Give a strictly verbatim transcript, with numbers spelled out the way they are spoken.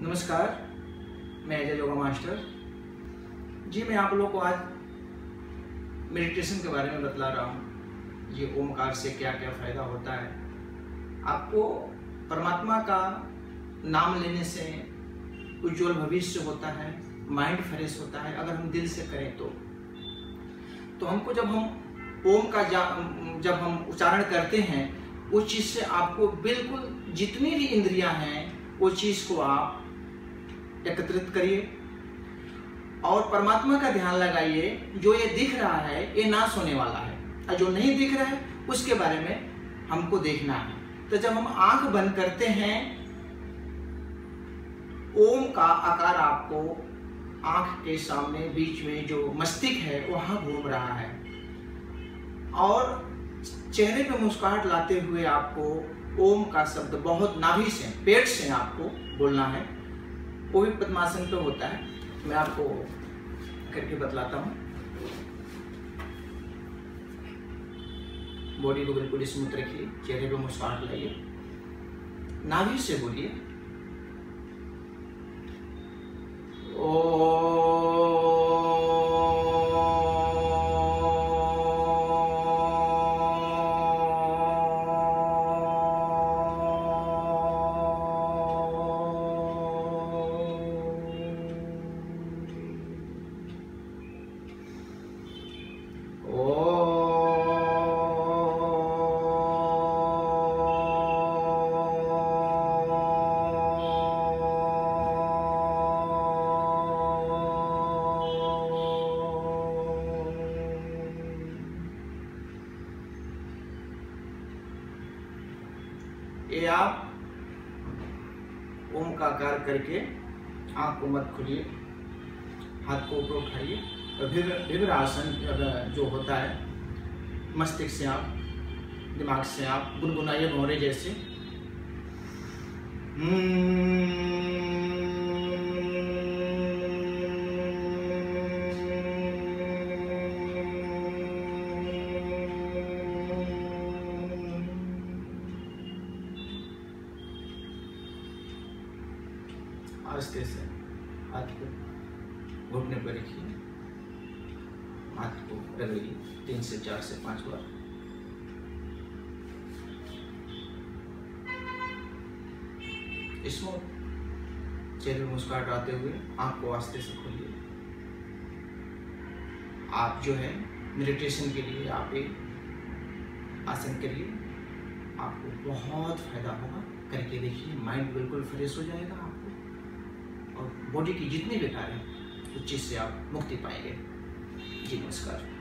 नमस्कार, मैं अजय योगा मास्टर जी। मैं आप लोगों को आज मेडिटेशन के बारे में बतला रहा हूँ। ये ओमकार से क्या क्या फ़ायदा होता है। आपको परमात्मा का नाम लेने से उज्जवल भविष्य होता है, माइंड फ्रेश होता है अगर हम दिल से करें तो। तो हमको जब हम ओम का जब हम उच्चारण करते हैं उस चीज़ से आपको बिल्कुल जितनी भी इंद्रियां हैं वो चीज़ को आप एकत्रित करिए और परमात्मा का ध्यान लगाइए। जो ये दिख रहा है ये नाश होने वाला है और जो नहीं दिख रहा है उसके बारे में हमको देखना है। तो जब हम आंख बंद करते हैं, ओम का आकार आपको आंख के सामने बीच में जो मस्तिष्क है वहां घूम रहा है और चेहरे पे मुस्कुराहट लाते हुए आपको ओम का शब्द बहुत नाभि से, पेट से आपको बोलना है। वो भी पद्मासन पे होता है, मैं आपको करके बतलाता हूँ। बॉडी को बिल्कुल स्मूथ रखिए, चेहरे पे मुस्कुराहट लाइए, नाभि से बोलिए ओ। ये आप ओम का आकार करके आंख को मत खोलिए, हाथ को ऊपर उठाइए और फिर विभिन्न आसन जो होता है मस्तिष्क से आप, दिमाग से आप गुनगुनाइए भौरे जैसे। आस्ते से हाथ को घुटने पर रखिए, हाथ को रगड़िए तीन से चार से पांच बार। इसमें चेहरे मुस्कुराहट आते हुए आंख को आस्ते से खोलिए। आप जो है मेडिटेशन के लिए आप एक आसन करिए, आपको बहुत फायदा होगा। करके देखिए, माइंड बिल्कुल फ्रेश हो जाएगा आपको और बॉडी की जितनी बेकार है उस चीज़ से आप मुक्ति पाएंगे। जी नमस्कार।